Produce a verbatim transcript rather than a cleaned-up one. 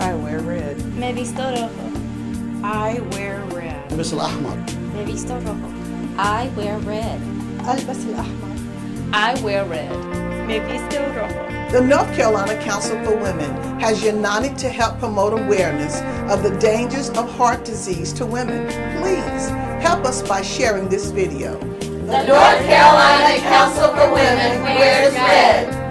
I wear red. Me visto rojo. I wear red. البس الأحمر. Me visto rojo. I wear red. ألبس الأحمر. I wear red. Me visto rojo. The North Carolina Council for Women has united to help promote awareness of the dangers of heart disease to women. Please help us by sharing this video. The North Carolina Council for Women wears red.